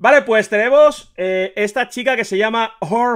Vale, pues tenemos esta chica que se llama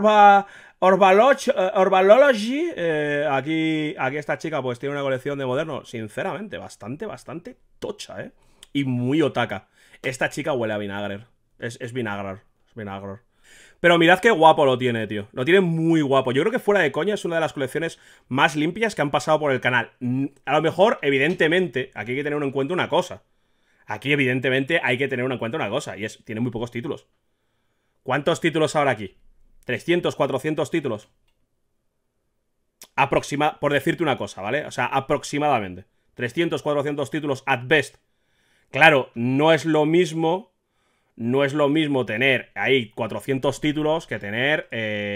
Orbalology. Aquí esta chica pues tiene una colección de moderno, sinceramente, bastante tocha, ¿eh? Y muy otaka. Esta chica huele a vinagre. Es vinagre. Pero mirad qué guapo lo tiene, tío. Lo tiene muy guapo. Yo creo que fuera de coña es una de las colecciones más limpias que han pasado por el canal. A lo mejor, evidentemente, aquí hay que tener en cuenta una cosa. Aquí, evidentemente, hay que tener en cuenta una cosa. Y es, tiene muy pocos títulos. ¿Cuántos títulos habrá aquí? ¿300, 400 títulos? Por decirte una cosa, ¿vale? O sea, aproximadamente 300, 400 títulos at best. Claro, no es lo mismo tener ahí 400 títulos que tener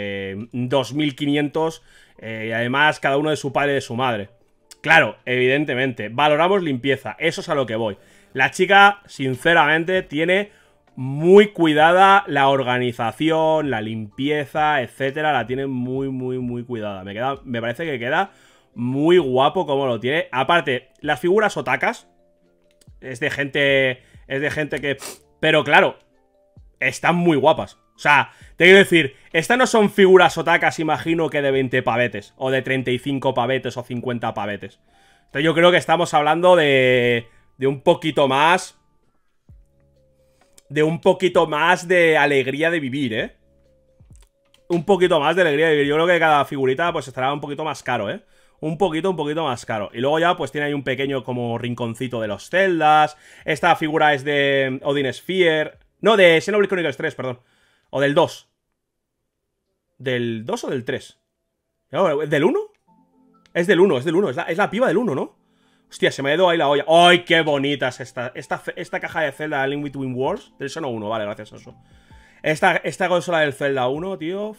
2500 y además cada uno de su padre y de su madre. Claro, evidentemente, valoramos limpieza, eso es a lo que voy. La chica, sinceramente, tiene muy cuidada la organización, la limpieza, etcétera. La tiene muy cuidada. Me parece que queda muy guapo como lo tiene. Aparte, las figuras otakas es de gente que... Pero claro, están muy guapas. O sea, te quiero decir, estas no son figuras otakas, imagino que de 20 pavetes, o de 35 pavetes, o 50 pavetes. Entonces yo creo que estamos hablando de un poquito más... de alegría de vivir, ¿eh? Un poquito más de alegría de vivir. Yo creo que cada figurita pues estará un poquito más caro, ¿eh? Un poquito más caro. Y luego ya pues tiene ahí un pequeño como rinconcito de los Zeldas. Esta figura es de Odin Sphere. No, de Xenoblade Chronicles 3, perdón. O del 2. ¿Del 2 o del 3? ¿Del 1? Es del 1, es la piba del 1, ¿no? Hostia, se me ha ido ahí la olla. ¡Ay, qué bonita es esta caja de Zelda Link Between Worlds? Del Xeno 1, vale, gracias a eso. Esta consola del Zelda 1, tío.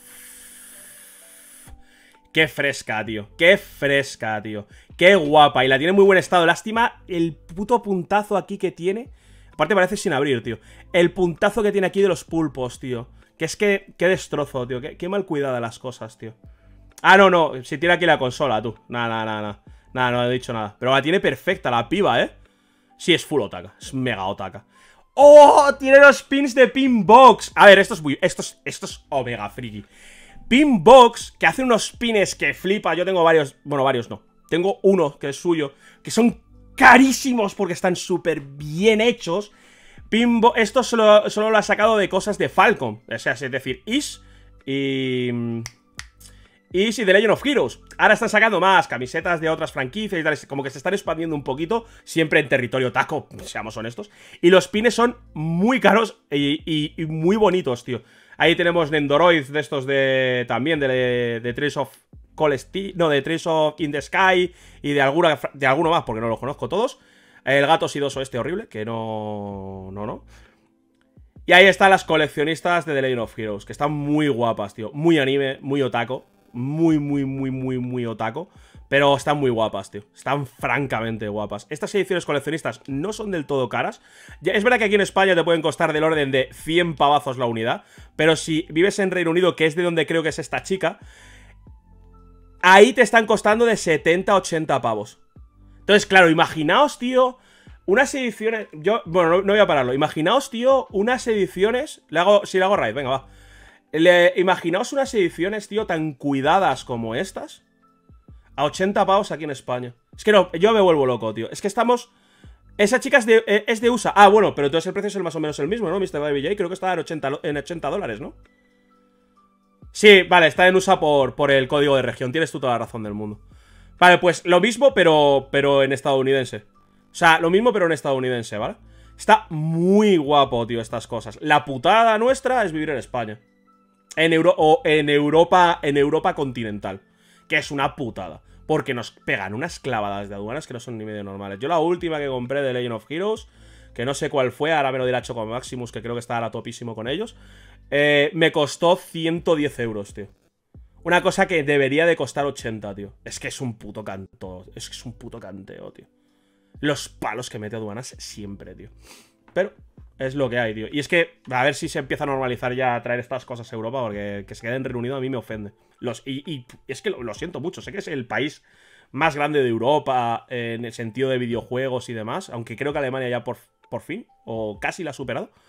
Qué fresca, tío. Qué guapa. Y la tiene en muy buen estado. Lástima el puto puntazo aquí que tiene. Aparte parece sin abrir, tío. El puntazo que tiene aquí de los pulpos, tío. Que es que... Qué destrozo, tío. Qué mal cuidada las cosas, tío. Ah, no. Si tiene aquí la consola, tú. Nada, no he dicho nada. Pero la tiene perfecta la piba, ¿eh? Sí, es full otaka. Es mega otaka. ¡Oh! Tiene los pins de Pinbox. A ver, esto es omega friki. Pinbox, que hace unos pines que flipa. Yo tengo varios. Bueno, varios no. Tengo uno que es suyo. Que son carísimos porque están súper bien hechos. Esto solo lo ha sacado de cosas de Falcom. O sea, es decir, Is y The Legend of Heroes. Ahora están sacando más camisetas de otras franquicias y tal. Como que se están expandiendo un poquito. Siempre en territorio taco, seamos honestos. Y los pines son muy caros y muy bonitos, tío. Ahí tenemos Nendoroid de estos de... También de Trace of No, de Trace of In the Sky. Y de alguno más, porque no los conozco todos. El gato sidoso este horrible, que no. Y ahí están las coleccionistas de The Legend of Heroes, que están muy guapas, tío. Muy anime, muy otaku. Muy otaku. Pero están muy guapas, tío. Están francamente guapas. Estas ediciones coleccionistas no son del todo caras. Es verdad que aquí en España te pueden costar del orden de 100 pavazos la unidad. Pero si vives en Reino Unido, que es de donde creo que es esta chica, ahí te están costando de 70 a 80 pavos. Entonces, claro, imaginaos, tío, unas ediciones... Bueno, no voy a pararlo. Imaginaos, tío, unas ediciones... Si le hago raid, venga, va. Imaginaos unas ediciones, tío, tan cuidadas como estas a 80 pavos aquí en España. Es que no, yo me vuelvo loco, tío. Es que estamos... Esa chica es de USA. Ah, bueno, pero entonces el precio es más o menos el mismo, ¿no? Mr. Baby J, creo que está en 80 dólares, ¿no? Sí, vale, está en USA por el código de región. Tienes tú toda la razón del mundo. Vale, pues lo mismo, pero en estadounidense. O sea, lo mismo, pero en estadounidense, ¿vale? Está muy guapo, tío, estas cosas. La putada nuestra es vivir en España. En Europa continental. Que es una putada. Porque nos pegan unas clavadas de aduanas que no son ni medio normales. Yo la última que compré de Legend of Heroes, que no sé cuál fue, ahora me lo dirá Choco Maximus, que creo que está ahora topísimo con ellos, me costó 110 euros, tío. Una cosa que debería de costar 80, tío. Es que es un puto canto. Es que es un puto canteo, tío. Los palos que mete aduanas siempre, tío. Pero es lo que hay, tío. Y es que, a ver si se empieza a normalizar ya a traer estas cosas a Europa, porque que se quede en Reino Unido a mí me ofende. Y es que lo siento mucho. Sé que es el país más grande de Europa en el sentido de videojuegos y demás. Aunque creo que Alemania ya por fin, o casi la ha superado.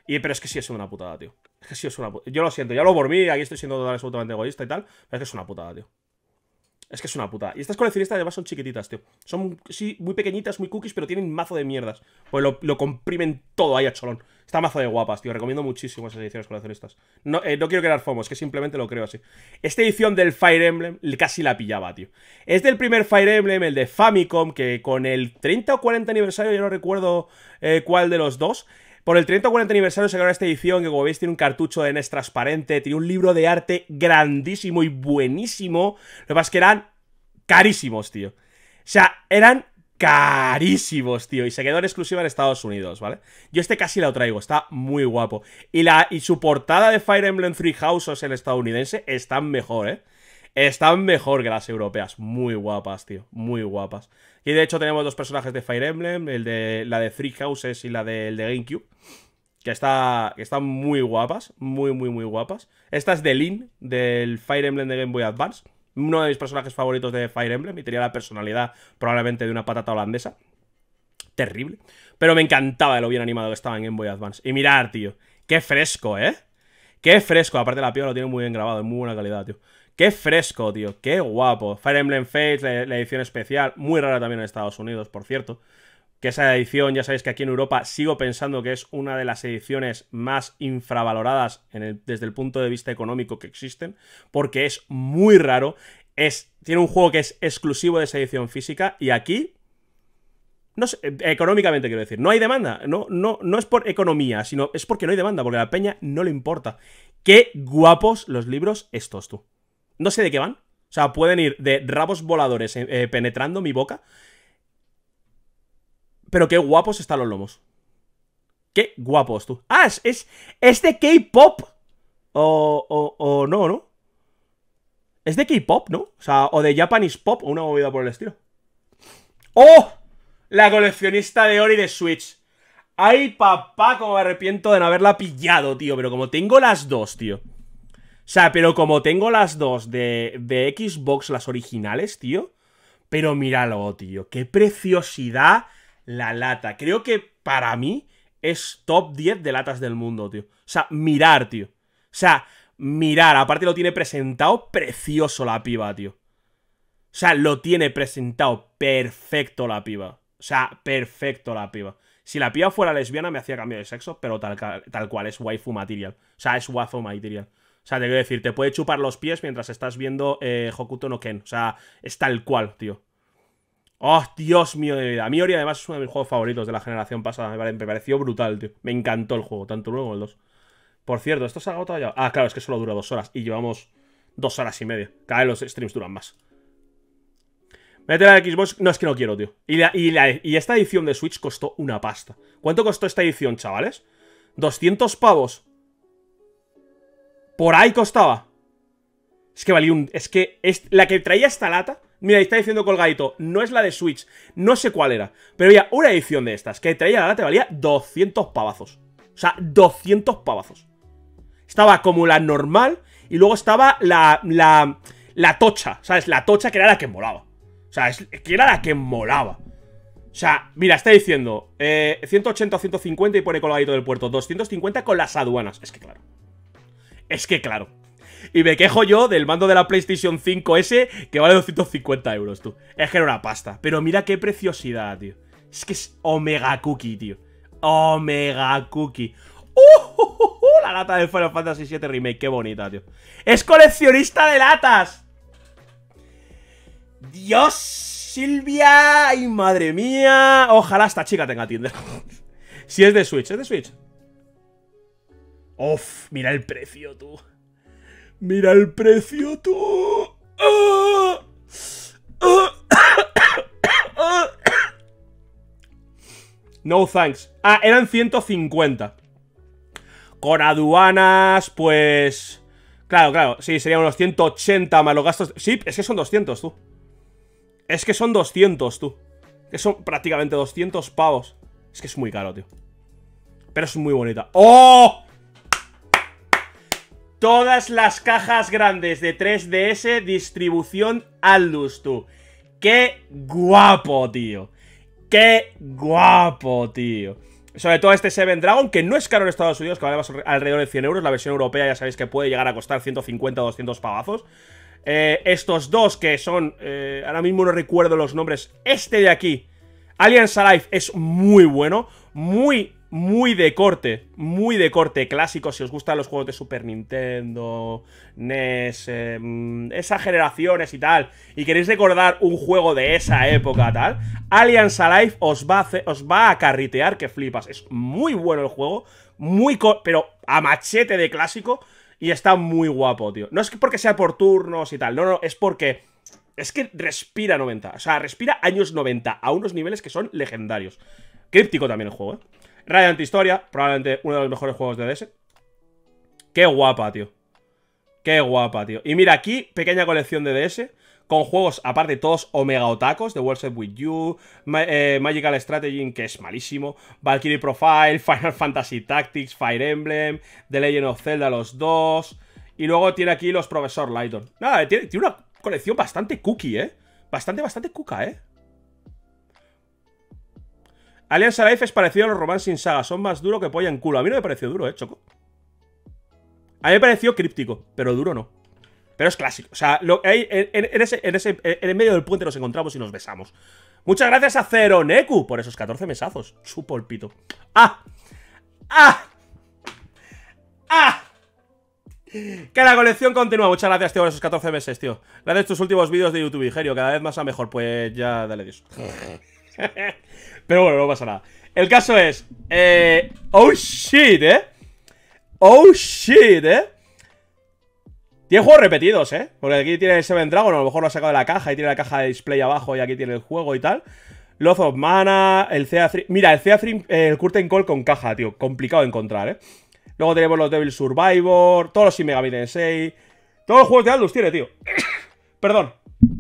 Pero es que sí es una putada, tío. Es que sí es una putada. Yo lo siento, ya lo por mí, aquí estoy siendo total, absolutamente egoísta y tal. Pero es que es una putada, tío. Es que es una putada. Y estas coleccionistas además son chiquititas, tío. Son, sí, muy pequeñitas, muy cookies, pero tienen mazo de mierdas. Pues lo comprimen todo ahí a cholón. Está mazo de guapas, tío. Recomiendo muchísimo esas ediciones coleccionistas. No quiero crear FOMO, es que simplemente lo creo así. Esta edición del Fire Emblem casi la pillaba, tío. Es del primer Fire Emblem, el de Famicom, que con el 30 o 40 aniversario, yo no recuerdo cuál de los dos. Por el 30 o 40 aniversario sacaron esta edición que, como veis, tiene un cartucho de NES transparente, tiene un libro de arte grandísimo y buenísimo. Lo que pasa es que eran carísimos, tío. O sea, eran carísimos, tío. Y se quedó en exclusiva en Estados Unidos, ¿vale? Yo este casi lo traigo, está muy guapo. Y su portada de Fire Emblem Three Houses en estadounidense están mejor, ¿eh? Están mejor que las europeas. Muy guapas, tío. Muy guapas. Y de hecho tenemos dos personajes de Fire Emblem, la de Three Houses y la del de GameCube, que están muy guapas. Muy, muy, muy guapas. Esta es de Lyn, del Fire Emblem de Game Boy Advance. Uno de mis personajes favoritos de Fire Emblem. Y tenía la personalidad probablemente de una patata holandesa. Terrible. Pero me encantaba de lo bien animado que estaba en Game Boy Advance. Y mirad, tío. Qué fresco, ¿eh? Qué fresco. Aparte la piel lo tiene muy bien grabado. En muy buena calidad, tío. Qué fresco, tío, qué guapo. Fire Emblem Fates, la edición especial. Muy rara también en Estados Unidos, por cierto. Que esa edición, ya sabéis que aquí en Europa sigo pensando que es una de las ediciones más infravaloradas desde el punto de vista económico que existen. Porque es muy raro. Tiene un juego que es exclusivo de esa edición física. Y aquí, no sé, económicamente quiero decir, no hay demanda. No es por economía, sino es porque no hay demanda. Porque a la peña no le importa. Qué guapos los libros estos, tú. No sé de qué van. O sea, pueden ir de rabos voladores penetrando mi boca. Pero qué guapos están los lomos. Qué guapos, tú. Ah, es de K-pop. O no, ¿no? Es de K-pop, ¿no? O sea, o de Japanese pop, o una movida por el estilo. ¡Oh! La coleccionista de Ori de Switch. Ay, papá, como me arrepiento de no haberla pillado, tío. Pero como tengo las dos, tío. O sea, pero como tengo las dos de Xbox, las originales, tío. Pero míralo, tío. Qué preciosidad la lata. Creo que para mí es top 10 de latas del mundo, tío. O sea, mirar, tío. O sea, mirar. Aparte lo tiene presentado precioso la piba, tío. O sea, lo tiene presentado perfecto la piba. O sea, perfecto la piba. Si la piba fuera lesbiana me hacía cambio de sexo, pero tal cual, es waifu material. O sea, es waifu material. O sea, te quiero decir, te puede chupar los pies mientras estás viendo Hokuto no Ken. O sea, es tal cual, tío. Oh, Dios mío de vida. A mí Ori además es uno de mis juegos favoritos de la generación pasada. Me pareció brutal, tío. Me encantó el juego, tanto el 1 como el 2. Por cierto, ¿esto se ha agotado ya? Ah, claro, es que solo dura 2 horas. Y llevamos 2 horas y media. Cada vez los streams duran más. Métela a Xbox. No, es que no quiero, tío. Y esta edición de Switch costó una pasta. ¿Cuánto costó esta edición, chavales? 200 pavos. Por ahí costaba. Es que valía un... Es que la que traía esta lata... Mira, está diciendo colgadito, no es la de Switch. No sé cuál era. Pero había una edición de estas que traía la lata y valía 200 pavazos. O sea, 200 pavazos. Estaba como la normal y luego estaba la tocha, ¿sabes? La tocha que era la que molaba. O sea, que era la que molaba. O sea, mira, está diciendo 180 o 150 y pone colgadito del puerto 250 con las aduanas. Es que claro. Es que claro. Y me quejo yo del mando de la PlayStation 5S que vale 250 euros, tú. Es que era una pasta. Pero mira qué preciosidad, tío. Es que es Omega Cookie, tío. Omega Cookie. La lata del Final Fantasy VII Remake. Qué bonita, tío. ¡Es coleccionista de latas! ¡Dios, Silvia! ¡Ay, madre mía! Ojalá esta chica tenga Tinder. Si es de Switch, ¿es de Switch? Uf, mira el precio, tú. Mira el precio, tú. No thanks. Ah, eran 150. Con aduanas, pues... Claro, sí, serían unos 180 más los gastos... Sí, es que son 200, tú. Es que son 200, tú. Que son prácticamente 200 pavos. Es que es muy caro, tío. Pero es muy bonita. ¡Oh! Todas las cajas grandes de 3DS distribución Aldus, tú. ¡Qué guapo, tío! ¡Qué guapo, tío! Sobre todo este Seven Dragon, que no es caro en Estados Unidos, que vale más alrededor de 100 euros. La versión europea ya sabéis que puede llegar a costar 150 o 200 pavazos. Estos dos que son, ahora mismo no recuerdo los nombres. Este de aquí, Aliens Alive, es muy bueno. Muy de corte clásico. Si os gustan los juegos de Super Nintendo, NES, esas generaciones y tal, y queréis recordar un juego de esa época tal, Aliens Alive os va a carritear que flipas. Es muy bueno el juego, pero a machete de clásico, y está muy guapo, tío. No es porque sea por turnos y tal, no, es porque es que respira 90, o sea, respira años 90 a unos niveles que son legendarios. Críptico también el juego, Radiant Historia, probablemente uno de los mejores juegos de DS. Qué guapa, tío. Qué guapa, tío. Y mira, aquí, pequeña colección de DS, con juegos, aparte, todos omega otacos, The World Set With You, Magical Strategy, que es malísimo, Valkyrie Profile, Final Fantasy Tactics, Fire Emblem, The Legend of Zelda, los dos. Y luego tiene aquí los Professor Layton. Nada, tiene una colección bastante cookie, Bastante cuca, Aliens Alive es parecido a los Romancing Saga. Son más duros que polla en culo. A mí no me pareció duro, Choco. A mí me pareció críptico, pero duro no. Pero es clásico. O sea, en medio del puente nos encontramos y nos besamos. Muchas gracias a Ceroneku por esos 14 mesazos. Chupo el pito. ¡Ah! Que la colección continúa. Muchas gracias, tío, por esos 14 meses, tío. Gracias a tus últimos vídeos de YouTube, Igerio. Cada vez más a mejor. Pues ya, dale Dios. Pero bueno, no pasa nada. El caso es oh shit, oh shit, tiene juegos repetidos, porque aquí tiene el Seven Dragon. A lo mejor lo ha sacado de la caja y tiene la caja de display abajo. Y aquí tiene el juego y tal. Lost of Mana, el CA3. Mira, el CA3, el Curtain Call con caja, tío. Complicado de encontrar, Luego tenemos los Devil Survivor, todos los Shin Megami Tensei. Todos los juegos de Atlus tiene, tío. Perdón.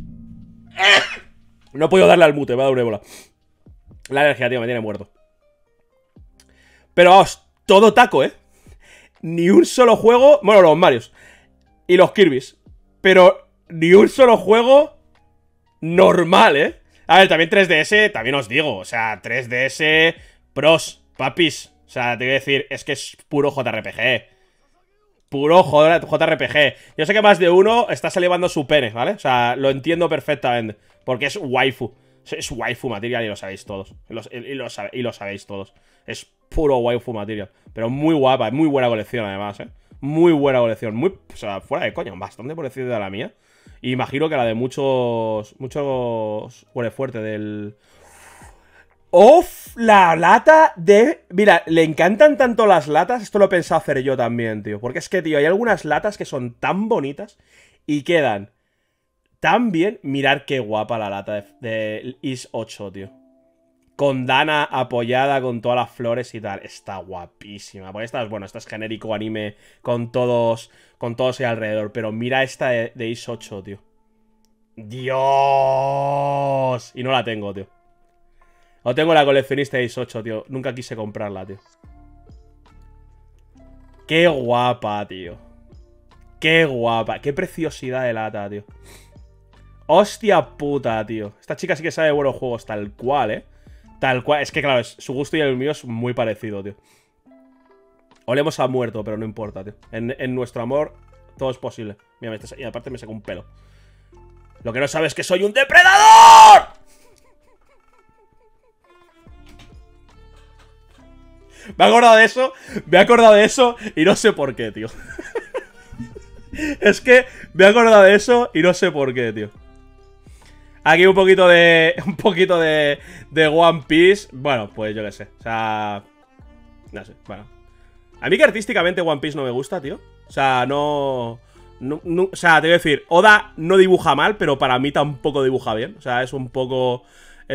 No puedo darle al mute, me ha dado una ébola. La alergia, tío, me tiene muerto. Pero vamos, todo taco, Ni un solo juego. Bueno, los Marios y los Kirby's. Pero ni un solo juego normal, A ver, también 3DS, también os digo. O sea, 3DS pros, papis. O sea, te voy a decir, es que es puro JRPG. Puro JRPG. Yo sé que más de uno está salivando su pene, ¿vale? O sea, lo entiendo perfectamente. Porque es waifu. Es waifu material y lo sabéis todos. Y lo sabéis todos. Es puro waifu material. Pero muy guapa, muy buena colección además, Muy buena colección. O sea, fuera de coño, bastante parecida a la mía. Y imagino que la de muchos huele fuerte del... ¡Off! La lata de... Mira, le encantan tanto las latas. Esto lo he pensado hacer yo también, tío. Porque es que, tío, hay algunas latas que son tan bonitas y quedan tan bien. Mirad qué guapa la lata de Is 8, tío. Con Dana apoyada con todas las flores y tal. Está guapísima. Porque esta es, bueno, esta es genérico anime con todos ahí alrededor. Pero mira esta de Is 8, tío. ¡Dios! Y no la tengo, tío. No tengo la coleccionista de Is 8, tío. Nunca quise comprarla, tío. Qué guapa, tío. Qué guapa. Qué preciosidad de lata, tío. Hostia puta, tío. Esta chica sí que sabe buenos juegos, tal cual, Tal cual. Es que, claro, su gusto y el mío es muy parecido, tío. Olemos a muerto, pero no importa, tío. En nuestro amor, todo es posible. Mira, y aparte me saco un pelo. Lo que no sabes es que soy un depredador. Me he acordado de eso y no sé por qué, tío. Es que me he acordado de eso y no sé por qué, tío. Aquí un poquito de One Piece. Bueno, pues yo qué sé. O sea, no sé, bueno. A mí que artísticamente One Piece no me gusta, tío. O sea, no, o sea, te voy a decir, Oda no dibuja mal, pero para mí tampoco dibuja bien. O sea, es un poco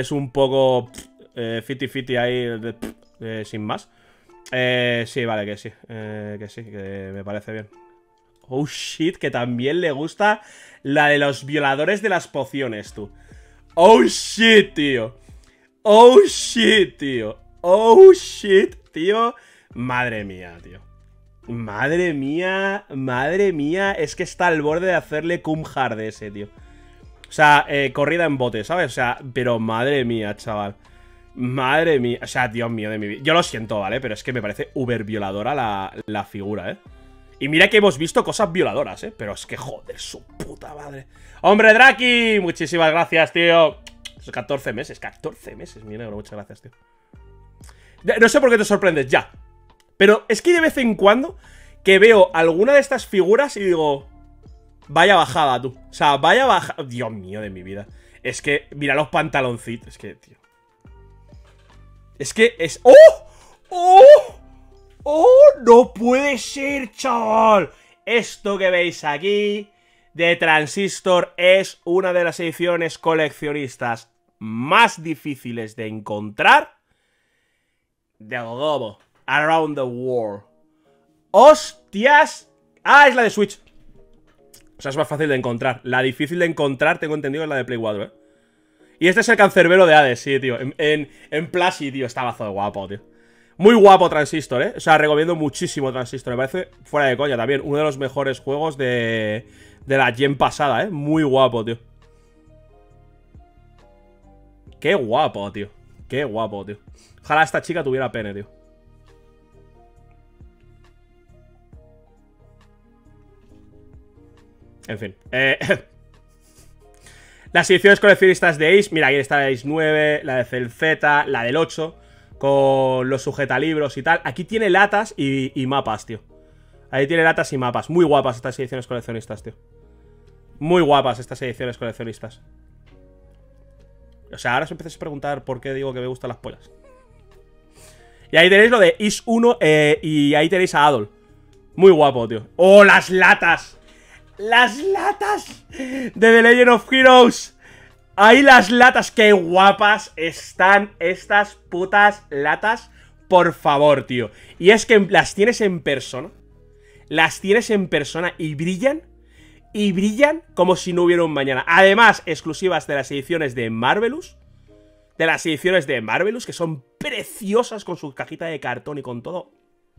50-50 ahí, sin más. Sí, vale, que sí. Que me parece bien. Oh shit, que también le gusta la de los violadores de las pociones, tú. Oh shit, tío. Oh shit, tío. Oh shit, tío. Madre mía, tío. Madre mía, madre mía. Es que está al borde de hacerle cum hard ese, tío. O sea, corrida en bote, ¿sabes? O sea, pero madre mía, chaval. Madre mía, o sea, Dios mío de mi vida. Yo lo siento, ¿vale? Pero es que me parece uber violadora la figura, ¿eh? Y mira que hemos visto cosas violadoras, ¿eh? Pero es que, joder, su puta madre. ¡Hombre, Draki! Muchísimas gracias, tío. 14 meses, 14 meses, mi negro. Muchas gracias, tío. No sé por qué te sorprendes, ya. Pero es que de vez en cuando que veo alguna de estas figuras y digo... Vaya bajada, tú. O sea, vaya bajada. Dios mío de mi vida. Es que, mira los pantaloncitos. Es que, tío. Es que es... ¡Oh! ¡Oh! ¡Oh! ¡No puede ser, chaval! Esto que veis aquí de Transistor es una de las ediciones coleccionistas más difíciles de encontrar del globo. Around the world. ¡Hostias! Ah, es la de Switch. O sea, es más fácil de encontrar. La difícil de encontrar, tengo entendido, es la de Play 4, ¿eh? Y este es el cancerbero de Hades, sí, tío. En Plashy, tío, está mazo de guapo, tío. Muy guapo Transistor, ¿eh? O sea, recomiendo muchísimo Transistor. Me parece, fuera de coña también, uno de los mejores juegos de la gen pasada, ¿eh? Muy guapo, tío. Qué guapo, tío. Qué guapo, tío. Ojalá esta chica tuviera pene, tío. En fin. Las ediciones coleccionistas de Ace. Mira, aquí está la Ace 9, la de Celzeta, la del 8, con los sujetalibros y tal. Aquí tiene latas y mapas, tío. Ahí tiene latas y mapas. Muy guapas estas ediciones coleccionistas, tío. Muy guapas estas ediciones coleccionistas. O sea, ahora os empecéis a preguntar por qué digo que me gustan las pollas. Y ahí tenéis lo de Is 1 y ahí tenéis a Adol. Muy guapo, tío. ¡Oh, las latas! ¡Las latas de The Legend of Heroes! Ahí las latas, qué guapas están estas putas latas. Por favor, tío. Y es que las tienes en persona. Las tienes en persona y brillan. Y brillan como si no hubiera un mañana. Además, exclusivas de las ediciones de Marvelous. De las ediciones de Marvelous, que son preciosas con su cajita de cartón y con todo.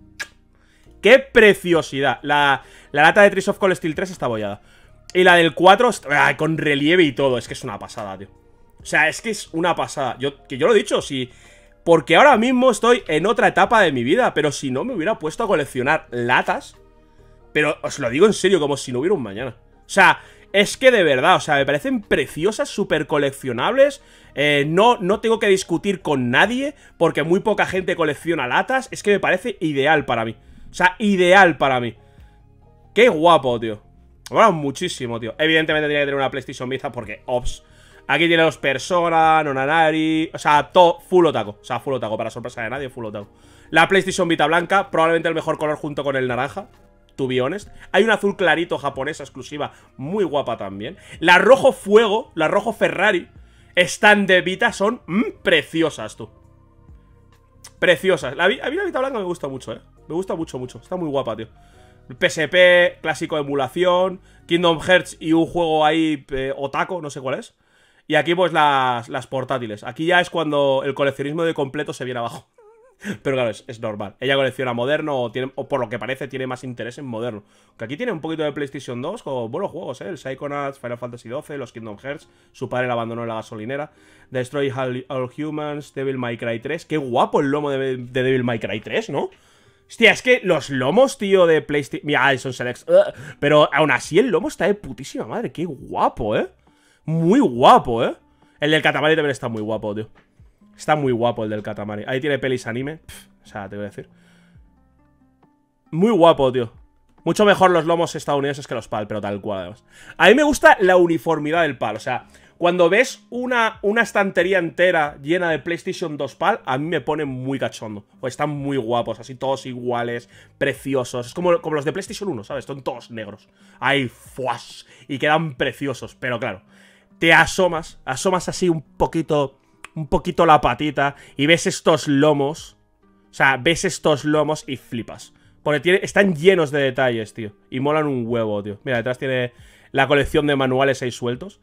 ¡Qué preciosidad! La lata de Trees of Cold Steel 3 está bollada. Y la del 4, con relieve y todo. Es que es una pasada, tío. O sea, es que es una pasada. Que yo lo he dicho, sí. Porque ahora mismo estoy en otra etapa de mi vida. Pero si no me hubiera puesto a coleccionar latas. Pero os lo digo en serio, como si no hubiera un mañana. O sea, es que de verdad, o sea, me parecen preciosas, súper coleccionables. No tengo que discutir con nadie, porque muy poca gente colecciona latas. Es que me parece ideal para mí. O sea, ideal para mí. Qué guapo, tío. Bueno, muchísimo, tío. Evidentemente tenía que tener una PlayStation Vita porque, ops. Aquí tiene los Persona, Nonanari. O sea, todo full otaku. O sea, full otaku, para sorpresa de nadie, full otaku. La PlayStation Vita blanca, probablemente el mejor color junto con el naranja. To be honest. Hay un azul clarito japonesa exclusiva, muy guapa también. La rojo fuego, la rojo Ferrari, están de Vita, son preciosas, tú. Preciosas. A mí la Vita blanca me gusta mucho, me gusta mucho, mucho. Está muy guapa, tío. PSP, clásico de emulación, Kingdom Hearts y un juego ahí otaku, no sé cuál es. Y aquí pues las portátiles. Aquí ya es cuando el coleccionismo de completo se viene abajo. Pero claro, es normal. Ella colecciona moderno o por lo que parece tiene más interés en moderno. Que aquí tiene un poquito de PlayStation 2 con buenos juegos, el Psychonauts, Final Fantasy XII, los Kingdom Hearts. Su padre la abandonó en la gasolinera. Destroy All Humans, Devil May Cry 3. Qué guapo el lomo de Devil May Cry 3, ¿no? Hostia, es que los lomos, tío, de PlayStation... Mira, son Selects. Pero aún así el lomo está de putísima madre. Qué guapo, Muy guapo, El del Katamari también está muy guapo, tío. Está muy guapo el del Katamari. Ahí tiene pelis anime. O sea, te voy a decir. Muy guapo, tío. Mucho mejor los lomos estadounidenses que los PAL, pero tal cual, además. A mí me gusta la uniformidad del PAL. O sea, cuando ves una estantería entera llena de PlayStation 2 PAL, a mí me pone muy cachondo. O están muy guapos, así todos iguales, preciosos. Es como los de PlayStation 1, ¿sabes? Son todos negros. Ahí, fuas. Y quedan preciosos. Pero claro, te asomas así un poquito la patita y ves estos lomos. O sea, ves estos lomos y flipas. Porque están llenos de detalles, tío. Y molan un huevo, tío. Mira, detrás tiene la colección de manuales ahí sueltos.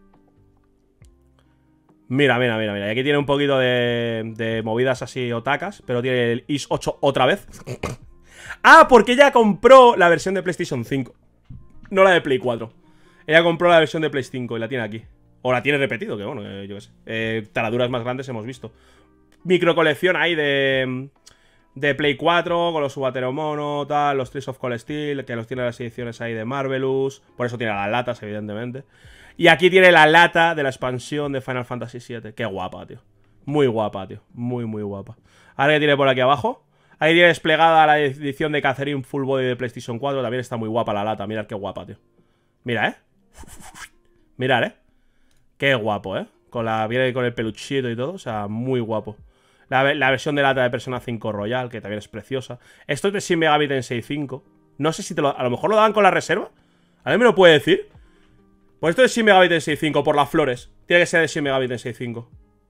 Mira. Y aquí tiene un poquito de movidas así otacas. Pero tiene el Is 8 otra vez. Ah, porque ella compró la versión de PlayStation 5. No la de Play 4. Ella compró la versión de Play 5 y la tiene aquí. O la tiene repetido, que bueno, yo qué sé. Taraduras más grandes hemos visto. micro colección ahí de Play 4, con los Subatero Mono, tal, los Trees of Cold Steel, que los tiene las ediciones ahí de Marvelous, por eso tiene las latas, evidentemente. Y aquí tiene la lata de la expansión de Final Fantasy VII. Qué guapa, tío. Muy guapa, tío. Muy, muy guapa. Ahora que tiene por aquí abajo. Ahí tiene desplegada la edición de Catherine Full Body de PlayStation 4. También está muy guapa la lata. Mirad qué guapa, tío. Mira, Mirad, Qué guapo, Con el peluchito y todo. O sea, muy guapo. La versión de lata de Persona 5 Royal, que también es preciosa. Esto es de Shin Megami Tensei 5. No sé si a lo mejor lo daban con la reserva. ¿Alguien me lo puede decir? Pues esto es Shin Megami Tensei 5 por las flores. Tiene que ser de Shin Megami Tensei 5.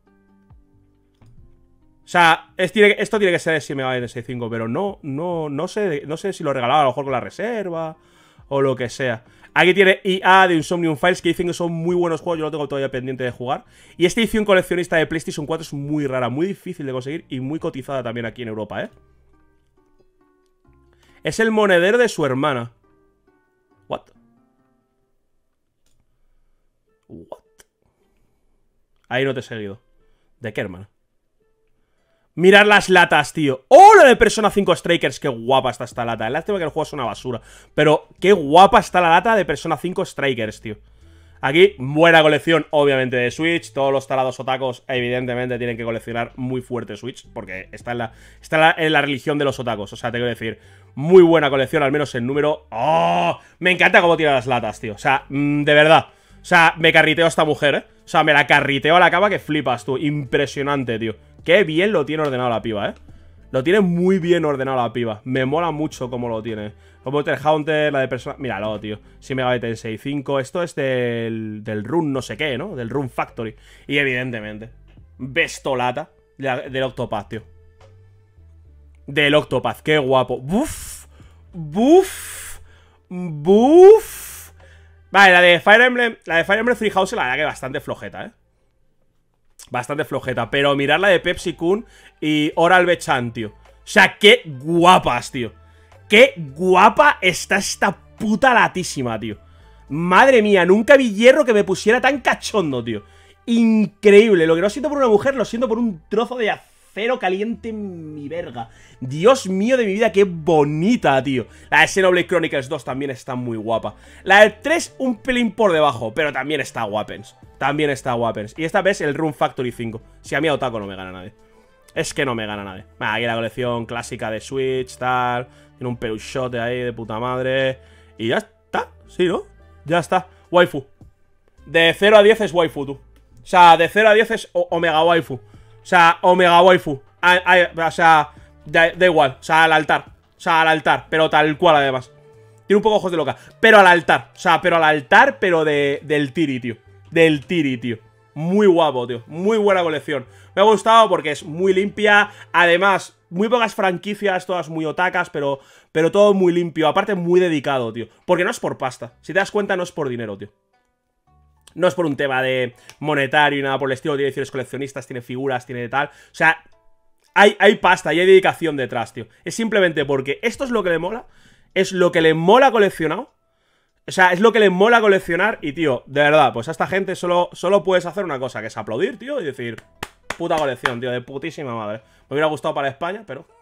O sea, esto tiene que ser de Shin Megami Tensei 5, pero no sé si lo regalaba a lo mejor con la reserva o lo que sea. Aquí tiene EA de Insomnium Files, que dicen que son muy buenos juegos. Yo lo tengo todavía pendiente de jugar. Y esta edición coleccionista de PlayStation 4 es muy rara, muy difícil de conseguir y muy cotizada también aquí en Europa, Es el monedero de su hermana. What? Ahí no te he seguido. ¿De qué, hermana? Mirad las latas, tío. ¡Oh, la de Persona 5 Strikers! ¡Qué guapa está esta lata! Lástima que el juego es una basura. Pero qué guapa está la lata de Persona 5 Strikers, tío. Aquí, buena colección, obviamente, de Switch. Todos los tarados otacos, evidentemente, tienen que coleccionar muy fuerte Switch. Porque está en la religión de los otacos. O sea, tengo que decir, muy buena colección, al menos en número. ¡Oh! Me encanta cómo tira las latas, tío. O sea, de verdad. O sea, me carriteo a esta mujer, O sea, me la carriteo a la cama que flipas, tú. Impresionante, tío. Qué bien lo tiene ordenado la piba, Lo tiene muy bien ordenado la piba. Me mola mucho cómo lo tiene. Monster Hunter, la de Persona... Míralo, tío. Shin Megami Tensei 5. Esto es del Run no sé qué, ¿no? Del Run Factory. Y evidentemente, bestolata del Octopath, tío. Del Octopath. Qué guapo. ¡Buf! ¡Buf! ¡Buf! Vale, la de Fire Emblem Three Houses, la verdad que bastante flojeta, Bastante flojeta. Pero mirad la de Pepsi Kun y Oral-B Chan, tío. O sea, qué guapas, tío. Qué guapa está esta puta latísima, tío. Madre mía, nunca vi hierro que me pusiera tan cachondo, tío. Increíble. Lo que no siento por una mujer, lo siento por un trozo de acero caliente en mi verga. Dios mío de mi vida, qué bonita, tío. La de Xenoblade Chronicles 2 también está muy guapa. La del 3 un pelín por debajo, pero también está guapens. También está guapens. Y esta vez el Rune Factory 5. Si a mí a Otaku no me gana nadie. Es que no me gana nadie. Aquí la colección clásica de Switch, tal. Tiene un peluchote ahí de puta madre. Y ya está, sí, ¿no? Ya está. Waifu. De 0 a 10 es waifu, tú. O sea, de 0 a 10 es omega waifu. O sea, omega waifu. O sea, da igual. O sea, al altar. O sea, al altar. Pero tal cual, además. Tiene un poco ojos de loca. Pero al altar. O sea, pero al altar, pero del tiri, tío. Del tiri, tío. Muy guapo, tío. Muy buena colección. Me ha gustado porque es muy limpia. Además, muy pocas franquicias, todas muy otacas, pero todo muy limpio. Aparte, muy dedicado, tío. Porque no es por pasta. Si te das cuenta, no es por dinero, tío. No es por un tema de monetario y nada por el estilo. Tiene ediciones coleccionistas, tiene figuras, tiene tal. O sea, hay pasta y hay dedicación detrás, tío. Es simplemente porque esto es lo que le mola. Es lo que le mola coleccionado. O sea, es lo que le mola coleccionar. Y, tío, de verdad, pues a esta gente solo puedes hacer una cosa, que es aplaudir, tío, y decir, puta colección, tío, de putísima madre. Me hubiera gustado para España, pero